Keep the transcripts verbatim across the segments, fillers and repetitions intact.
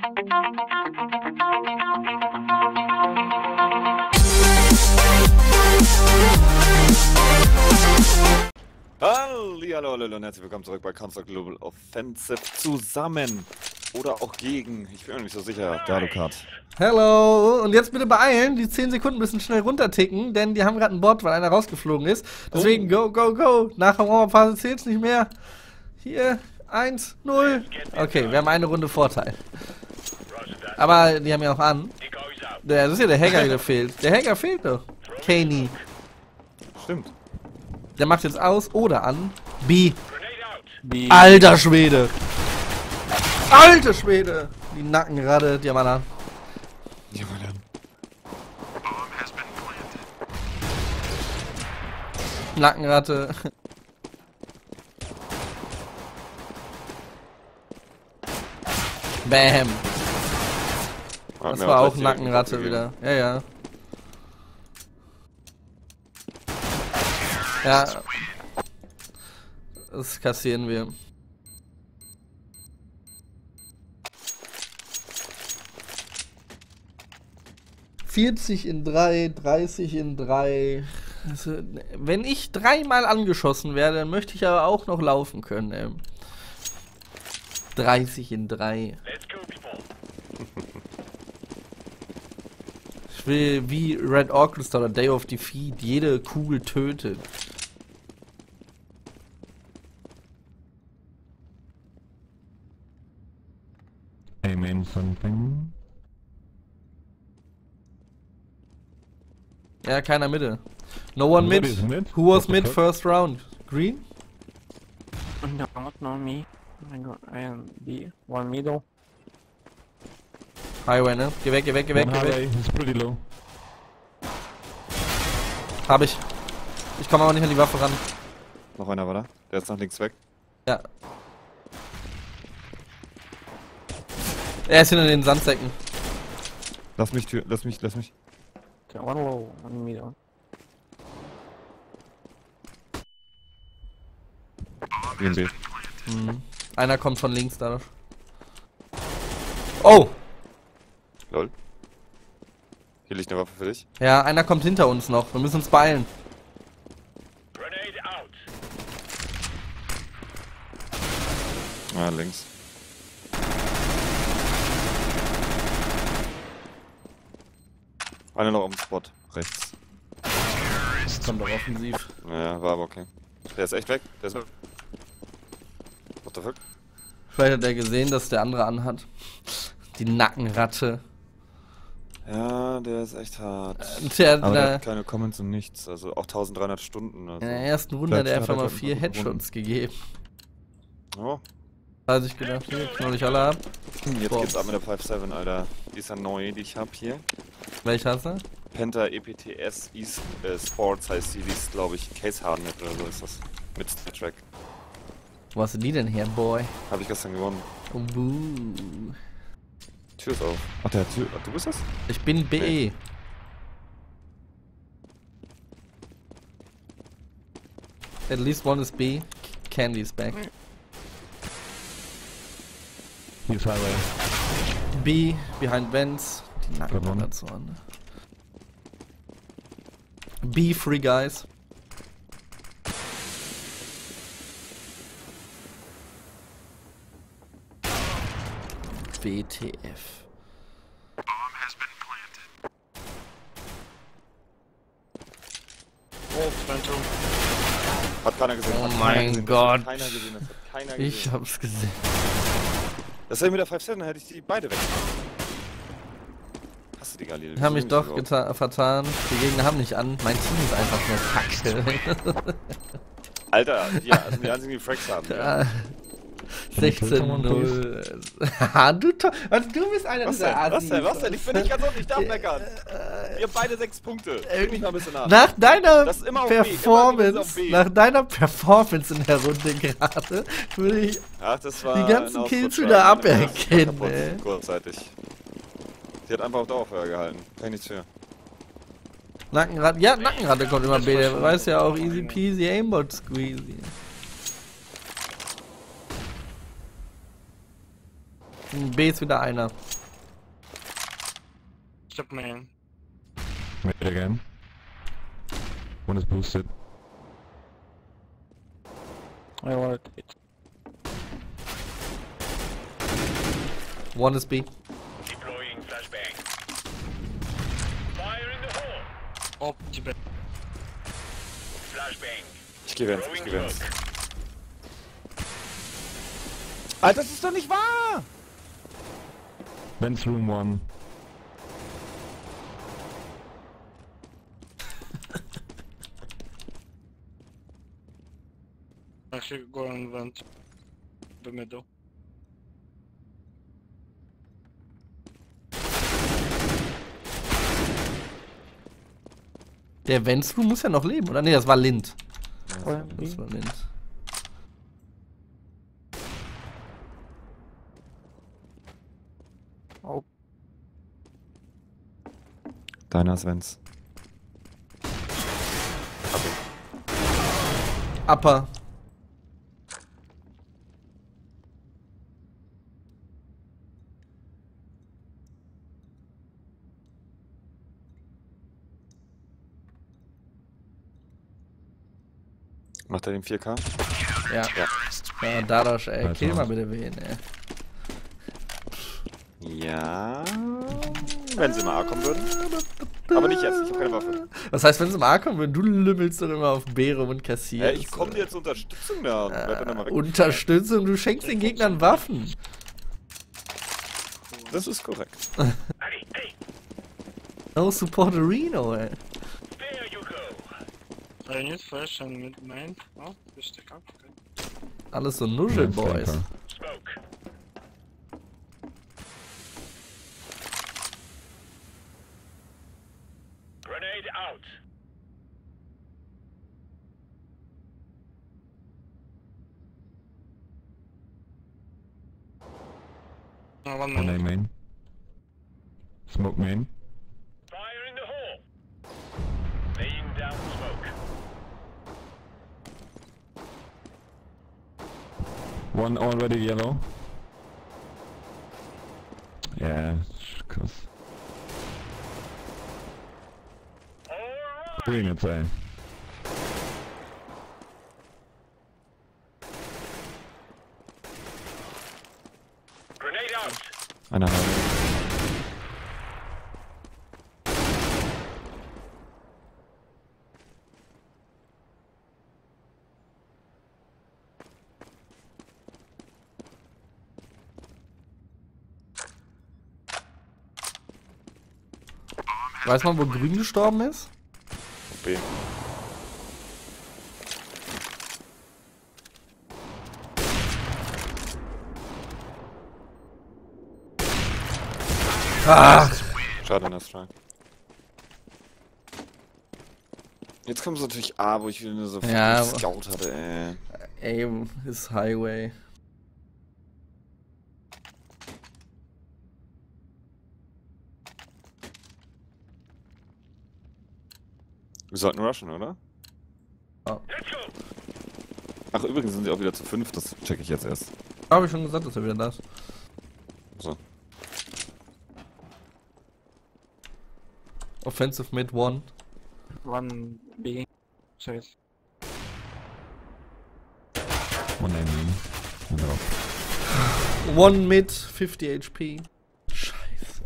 Hallihallo und herzlich willkommen zurück bei Counter Global Offensive zusammen oder auch gegen, ich bin mir nicht so sicher, Dalukat. Hallo, und jetzt bitte beeilen, die zehn Sekunden müssen schnell runterticken, denn die haben gerade einen Bot, weil einer rausgeflogen ist. Deswegen go, go, go, nach der Phase zählt's nicht mehr. Hier, eins, null. Okay, wir haben eine Runde Vorteil. Aber die haben ja auch an. Das ist ja der Hacker, der fehlt. Der Hacker fehlt doch. Kaney. Stimmt. Der macht jetzt aus oder an. B. B. Alter Schwede. Alter Schwede. Die Nackenratte, die haben alle an. Die haben alle an. Nackenratte. Bam. Das war auch Nackenratte wieder. Ja, ja. Ja. Das kassieren wir. vierzig in drei, dreißig in drei. Also, wenn ich dreimal angeschossen werde, dann möchte ich aber auch noch laufen können. Ey. dreißig in drei. Ich will wie Red Orchestra oder Day of Defeat jede Kugel tötet. Amen something. Ja, keiner Mitte. No one mid. mid. Who was mid first round? Green? No, not me. I got I am B. One middle. Highway, ne? Geh weg, geh weg, geh weg, geh weg. He's pretty low. Hab ich. Ich komme aber nicht an die Waffe ran. Noch einer war da. Der ist nach links weg. Ja. Er ist hinter den Sandsäcken. Lass mich, Tür, lass mich, lass mich. Okay, one low, one middle. B und B. Mhm. Einer kommt von links dadurch. Oh! Lol. Hier liegt eine Waffe für dich. Ja, einer kommt hinter uns noch. Wir müssen uns beeilen. Ah, links. Einer noch am Spot. Rechts. Kommt doch offensiv. Ja, war aber okay. Der ist echt weg. Der ist weg. What the fuck? Vielleicht hat er gesehen, dass der andere anhat. Die Nackenratte. Ja, der ist echt hart. Der, Aber der der, hat keine Comments und nichts. Also auch eintausenddreihundert Stunden. Also. in der ersten Runde hat er Vielleicht einfach mal hat er vier gewonnen. Headshots gegeben. Oh. Da hat sich gedacht, hier knall ich alle ab. Jetzt Boah. geht's ab mit der fünf sieben, Alter. Die ist ja neu, die ich hab hier. Welche hast du? Penta E P T S e äh, Sports heißt die. Die ist, glaube ich, Case Hardened oder so ist das. Mit Star Trek. Wo hast du die denn her, Boy? Habe ich gestern gewonnen. Oh, buh. Tür ist auf. Ach, der Tür. Ach, du bist das? Ich bin B E. At least one is B. Candy is back. He's highway. B, behind vents. Die Nacken Gewonnen. dazu an. B, free guys. W T F. Oh, Phantom. Hat keiner gesehen. Oh Hat keiner mein gesehen. Gott. Das hat keiner gesehen. Das hat keiner gesehen. Ich hab's gesehen. Das wäre mit der fünf sieben, dann hätte ich die beide weg. Hast du die Galil? Ich hab mich doch geta- vertan. Die Gegner haben nicht an. Mein Team ist einfach nur Kacke. Alter, ja, also die einzigen, die Fracks haben. Ja. Ja. sechzehn null. du, to- also du bist einer Was dieser denn? Was Assis. denn? Was denn? Ich bin nicht ganz unten, ich darf meckern. Wir haben beide sechs Punkte. Gib mich mal ein bisschen nach. Nach deiner Das ist immer auf B, immer Performance, auf B. nach deiner Performance in der Runde gerade, würde ich Ach, das war die ganzen ein Kills Ausrutscher. wieder Meine aberkennen, Fresse war ey. kaputt, kurzzeitig. Die hat einfach auf Dauerfeuer gehalten. Kann ich nichts für. Nackenrad, ja, Nackenratte kommt immer B, der weiß ja auch easy peasy aimbot squeezy. B ist wieder einer. Stop man. Wait again. One is boosted. I want it. One is B. Deploying flashbang. Fire in the hole. Oh, die Be Flashbang. Ich geh Vents, ich Throwing geh Vents. smoke. Alter, das ist doch nicht wahr! Vents room one. I should go and vent the middle. Der Venslu muss ja noch leben, oder? Ne, das war Lind. Ja, Das war Lind. Oh, Deiner ist Vents. Upper. Macht er den vier K? Ja. Ja. Ja, Dadosh, ey. Alter. Kill mal bitte wen, ey. Ja. Wenn sie mal A kommen würden. Aber nicht jetzt, ich hab keine Waffe. Was heißt, wenn sie mal A kommen würden? Du lümmelst dann immer auf B rum und Ja, kassierst. ich komm dir zur Unterstützung da. Und bleib dann mal weg. Unterstützung, du schenkst den Gegnern Waffen. Das ist korrekt. Hey, hey, No Supporterino, ey. there you go. I need flash and mid main. Oh, just stick up. Okay. Alles so Nuschelboys. Sniper. Smoke. Grenade out. No, one One A main. main. Smoke main. Fire in the hole. Laying down smoke. One already yellow. Yeah, cause Alright. green it's A. Grenade out. Einer hat. Weiß man, wo Grün gestorben ist? B. Ach, Schade, das Strike. Jetzt kommt es natürlich A, wo ich wieder nur so Ja, fucking Scout hatte, ey. Aim is Highway. Wir sollten rushen, oder? Let's go. Ach, übrigens sind sie auch wieder zu fünf, das check ich jetzt erst. Habe ich schon gesagt, dass er wieder da ist. So. Offensive Mid One. One B. So it's One A main. Genau. One Mid, fifty H P. Scheiße.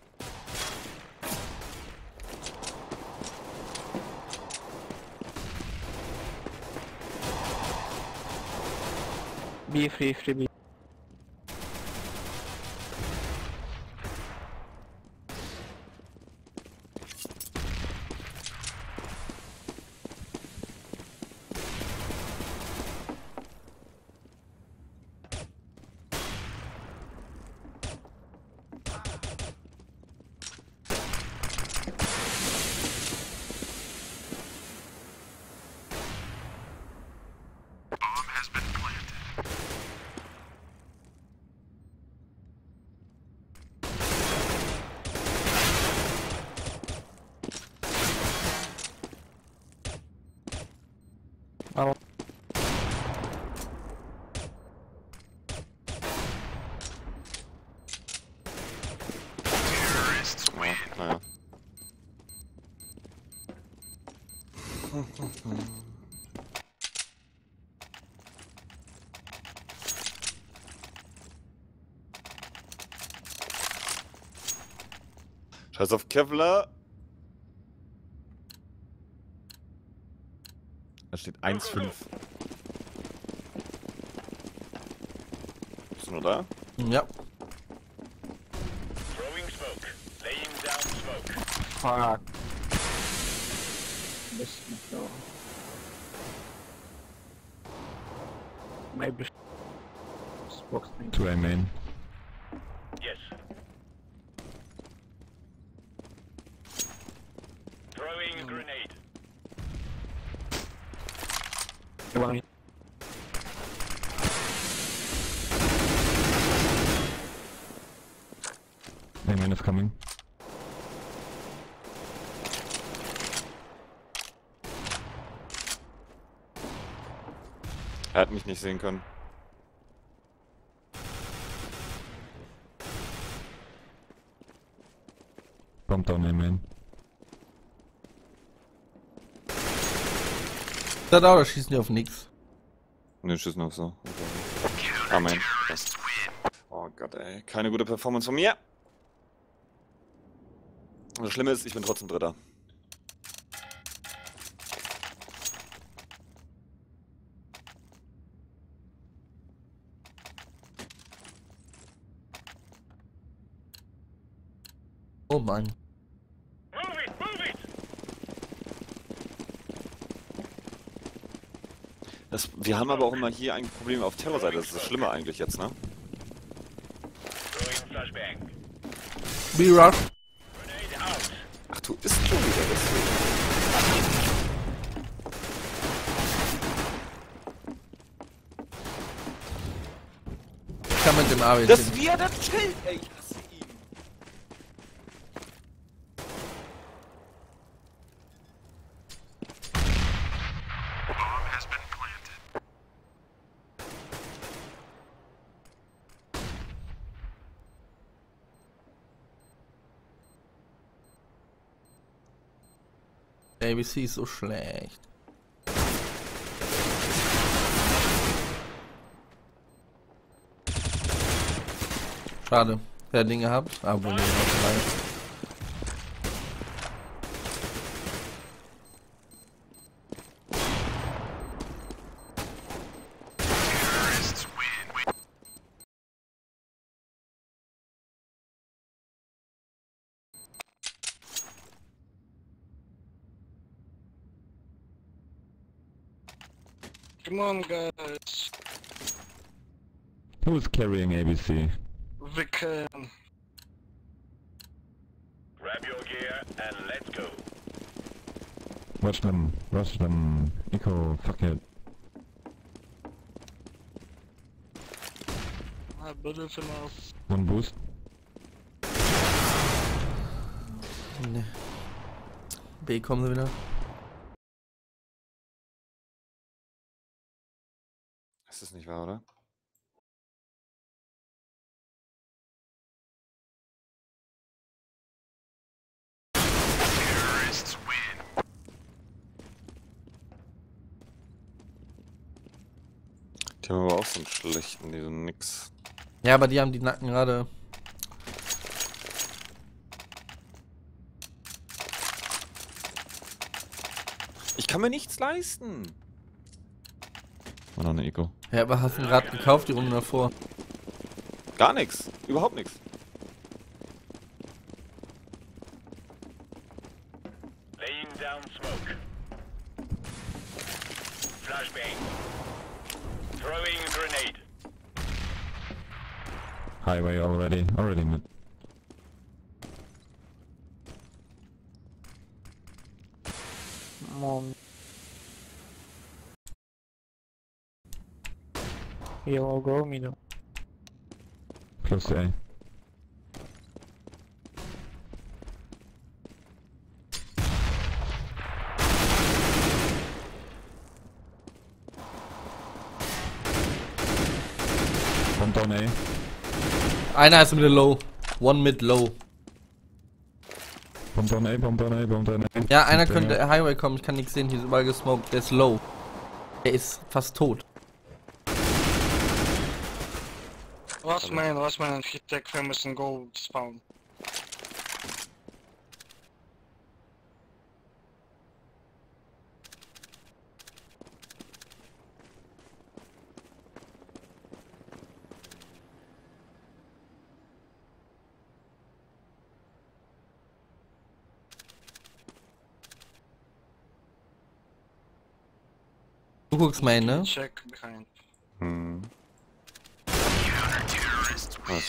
B free, free B. naja. Scheiß auf Kevlar. Da steht eins fünf. Bist du nur da? Ja. Throwing smoke. Laying down smoke. Fuck. This no. Maybe. Box me. Two A main. Yes. Throwing a grenade. One. A main is coming. Er hat mich nicht sehen können. Bomb down A main. Da, da, da schießen die auf nix. Ne, schießen auch so. Amen. Oh Gott, ey. Keine gute Performance von mir. Das Schlimme ist, ich bin trotzdem Dritter. Oh Mann. Move it, move it! Das, wir haben aber auch immer hier ein Problem auf Terrorseite. Das ist das Schlimme eigentlich jetzt, ne? Throwing flashbang. B-Rush. Grenade out. Ach, du bist schon wieder das. Ich kann mit dem A W Das wie er das chillt, ey. Ich hasse ihn. A B C ist so schlecht. Schade. Wer Dinge habt, aber nee, noch drei. Come on, guys. Who's carrying A B C? We can. Grab your gear and let's go. Watch them, rush them. Eco, fuck it. I believe in us. One boost. Nee. B kommen sie wieder. Das ist nicht wahr, oder? Die haben aber auch so einen schlechten, die sind nix. Ja, aber die haben die Nacken gerade. Ich kann mir nichts leisten. War noch eine Eco. Ja, aber hast du ein Rad gekauft, die Runde davor? Gar nichts. Überhaupt nichts. Laying down smoke. Flashbang. Throwing a grenade. Highway already, already mid. Mom. Yellow go middle. Close to A. One down A. Einer ist mit low. One mid low. Bomb down A, bomb down A, bomb down A. Ja, einer könnte Highway kommen, ich kann nichts sehen, hier ist überall gesmoked, der ist low. Der ist fast tot. Last man, last man, and he take famous and go spawn. Du guckst Main, ne? Check behind. Hm. Was?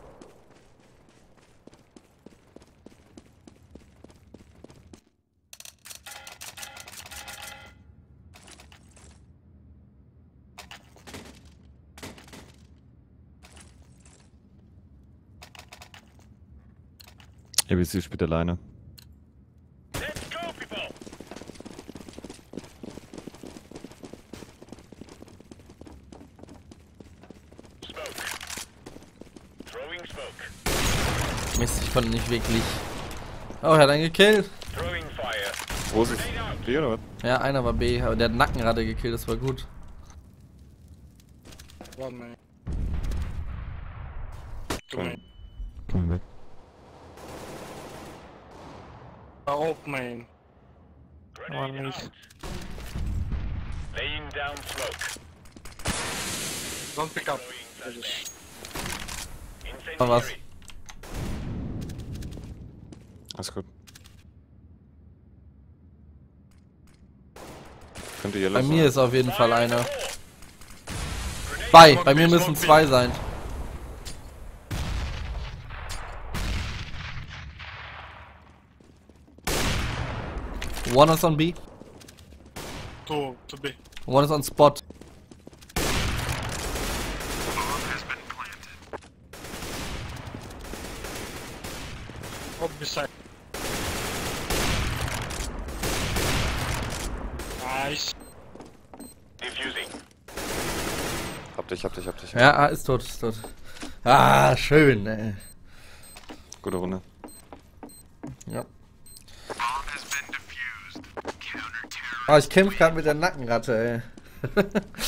A B C spielt alleine. Let's go, people! Smoke. Throwing smoke. Mist, ich konnte nicht wirklich. Oh, er hat einen gekillt. Throwing fire. Wo ist es? B oder was? Ja, einer war B, aber der hat Nackenratte gekillt, das war gut. One man. Two Komm. man. Komm weg. Uh, old main. One Grenade mid. out. Laying down smoke. Don't pick up. Throwing I just- flashbang. Aber was? Incendiary. Alles gut. Könnte Yellow Bei sein. mir ist auf jeden Fall Fire in the einer. hole. Grenade Zwei, Smoke bei mir B, müssen smoke B. zwei sein. One is on B, Two, to B. one is on spot. Up beside. Nice. Diffusing. Hab dich, hab dich, hab dich. Ja, ah, ist tot, ist tot. Ah, schön, ey. Gute Runde. Ja. Ah, ich kämpfe gerade mit der Nackenratte, ey.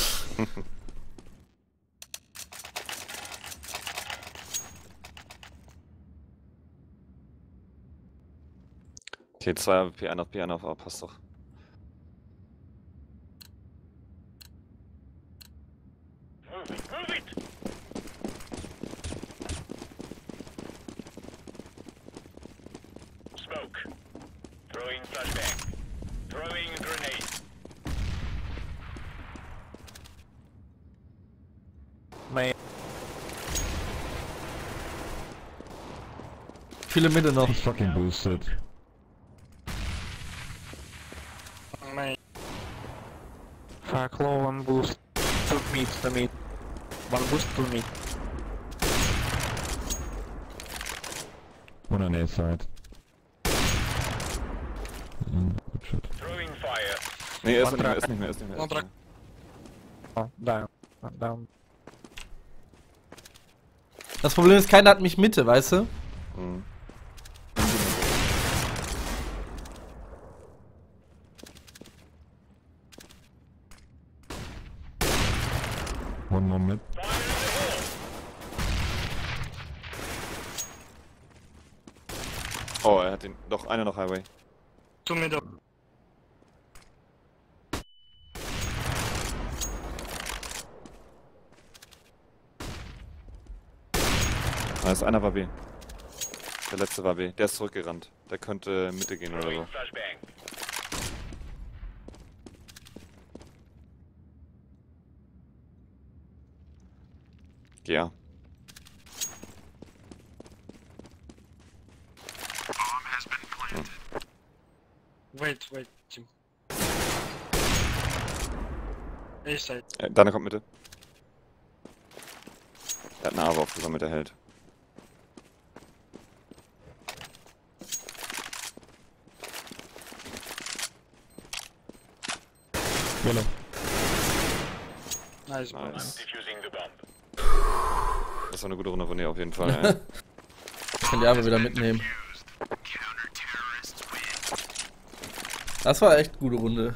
Okay, zwei auf P, einer auf B, einer auf A, passt doch. Move it, move it! Smoke. Throwing flashbang. Throwing grenade. Main. Viele Mitte noch. He's fucking boosted. Main. Fuck, low, one boost. Two mid, two mid. One boost, two mid. One on A side. Mm, good shot. Throwing fire. Nee, er ist One nicht mehr, er track. ist nicht mehr, er ist nicht mehr. er One ist nicht mehr. Oh, down. Uh, Down. Das Problem ist, keiner hat mich Mitte, weißt du? Mhm. One more mid. Fire in the hole. Oh, er hat den. Doch, einer noch Highway. Two middle. Nice, einer war B. Der letzte war B. Der ist zurückgerannt. Der könnte Mitte gehen oder so. Throwing flashbang. Ja. Wait, wait, Tim. A side. Äh, Deine kommt Mitte. Er hat eine A aufgesammelt, der hält. Yellow. Nice. Nice. Defusing the bomb. Das war eine gute Runde von dir auf jeden Fall. ey. Ich kann die aber wieder mitnehmen. Das war echt eine gute Runde.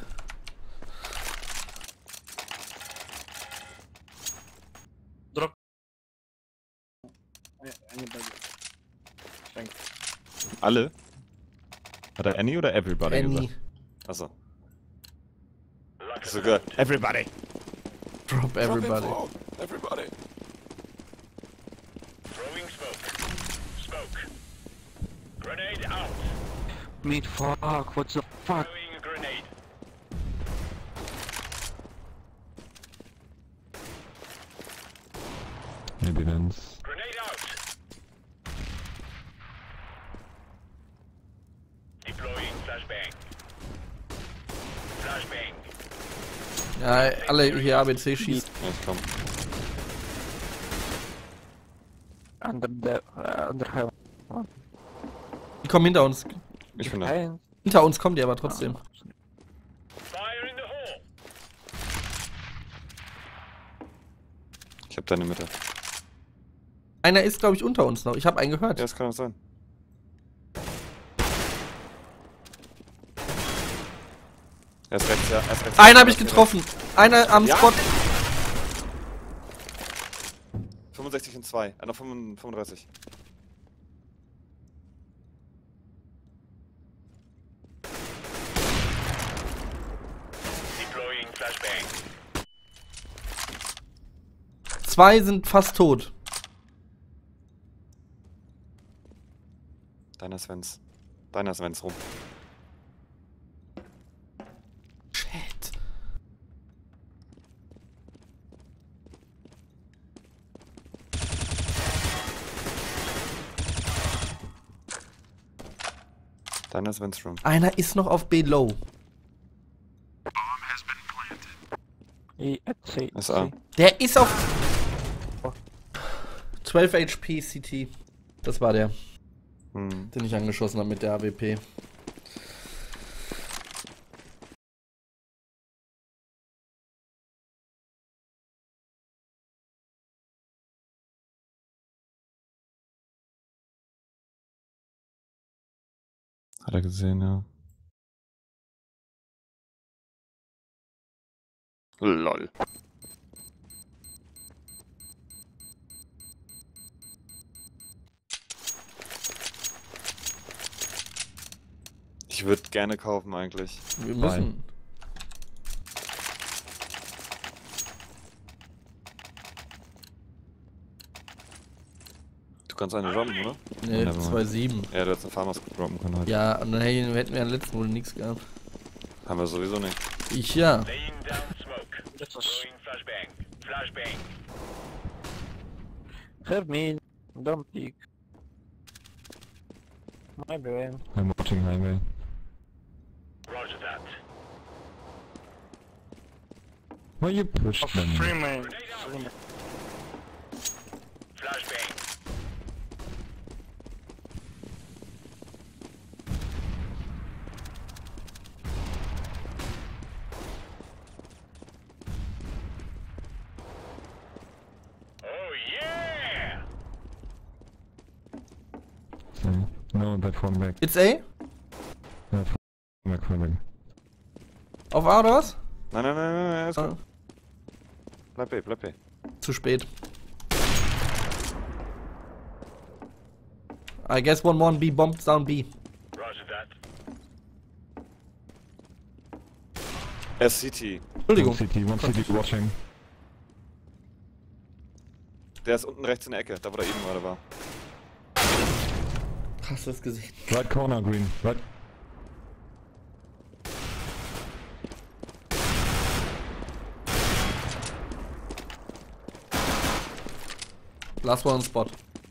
Drop. Anybody. Thank you. Alle? Hat er Any oder Everybody Any. gesagt? Achso. Sogar Everybody. Drop everybody. Everybody. Throwing smoke. Smoke. Grenade out. Mid, fuck, what the fuck? Throwing a grenade. Maybe Vents. Grenade out. Deploying flashbang. Flashbang. Ja, alle hier A B C schießen. Ja, ich komm. Under the, uh, under heaven. Die kommen hinter uns. Ich bin da. Hey. Hinter uns kommen die aber trotzdem. Fire in the hole. Ich hab deine Mitte. Einer ist, glaube ich, unter uns noch. Ich habe einen gehört. Ja, das kann auch sein. Er ist rechts, ja. Er ist rechts. Einen habe ich getroffen. Einer am Ja? Spot. fünfundsechzig und zwei. Einer fünfunddreißig. Deploying flashbang. Zwei sind fast tot. Deiner Svens. Deiner Svens rum. Shit. Deiner Svens rum. Einer ist noch auf B low. E at C. S A. Der ist auf zwölf H P C T. Das war der, Hm. den ich angeschossen habe mit der A W P. Hat er gesehen, ja. Lol. Ich würde gerne kaufen eigentlich. Wir müssen. Du kannst eine droppen, oder? Ne, Wunderbar. zwei sieben. Ja, du hättest eine Farmers droppen können heute. Ja, und dann hätten wir in der letzten Runde nichts gehabt. Haben wir sowieso nicht. Ich ja. Laying down smoke. That was Throwing flashbang. Flashbang. Help me. Don't peek. My brain. I'm watching highway. Roger that. Why you pushed of them? free main. Grenade out. Flashbang. Oh yeah! So, no, that one back. It's A? That one back, one back. Auf A oder was? Nein, nein, nein, nein, nein, ist Ah, gut. Bleib B, bleib B. zu spät. I guess one one B bombs down B. Roger that. S C T. Entschuldigung. One C T, one C T watching. Der ist unten rechts in der Ecke, da wo der eben gerade war. Hast du das gesehen? Right corner, green. Right. Last one on spot.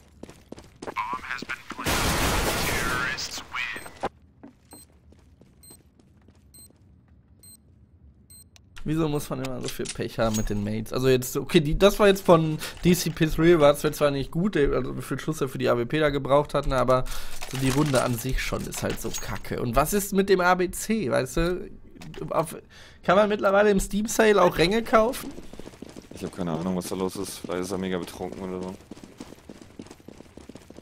Wieso muss man immer so viel Pech haben mit den Mates? Also jetzt, okay, die, das war jetzt von D C P drei, war das zwar nicht gut, also wie viel Schuss er für die A W P da gebraucht hat, ne, aber so die Runde an sich schon ist halt so kacke. Und was ist mit dem A B C, weißt du? Auf, kann man mittlerweile im Steam Sale auch Ränge kaufen? Ich habe keine Ahnung, was da los ist. Vielleicht ist er mega betrunken oder so.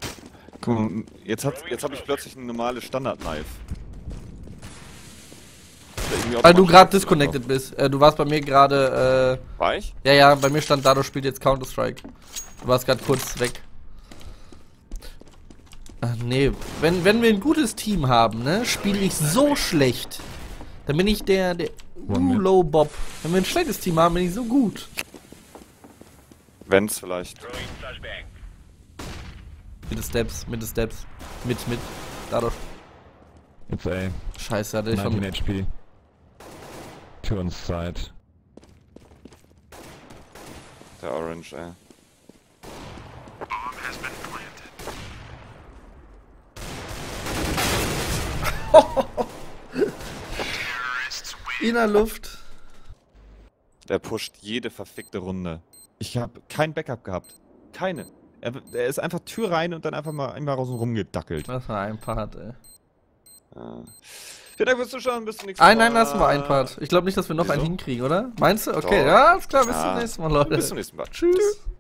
Guck mal, jetzt, hat, jetzt habe ich plötzlich eine normale Standard-Knife. irgendwie Weil du automatisch gerade wechseln disconnected bist. Äh, du warst bei mir gerade, einfach. War ich? äh, ja, ja, bei mir stand Dado spielt jetzt Counter-Strike. Du warst gerade kurz weg. Ach nee, wenn, wenn wir ein gutes Team haben, ne, spiele ich so schlecht. Dann bin ich der, der Low Bob. Wenn wir ein schlechtes Team haben, bin ich so gut. Wenn's vielleicht. Throwing flashbang. Mitte Steps, Mitte Steps. Mit, mit. Dadurch. It's A. Scheiße, hatte ich nineteen von. H P. To uns side. Der Orange, ey. In der Luft. Der pusht jede verfickte Runde. Ich habe kein Backup gehabt. Keine. Er, er ist einfach Tür rein und dann einfach mal einmal raus und rumgedackelt. Das war ein Part, ey. Ja. Vielen Dank fürs Zuschauen, bis zum nächsten Ein, Mal. nein, lassen wir ein Part. Ich glaube nicht, dass wir noch Wieso? einen hinkriegen, oder? Meinst du? Okay, Doch. ja, alles klar, bis Ja. zum nächsten Mal, Leute. Bis zum nächsten Mal. Tschüss.